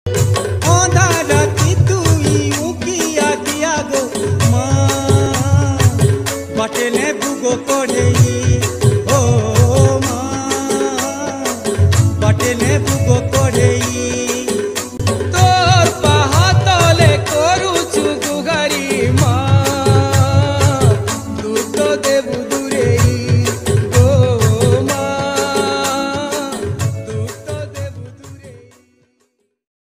অধারাতি তুই উকিয়া দিয়া গো মা বাটেনে বুগো করে ও মা বাটেনে বুগো করে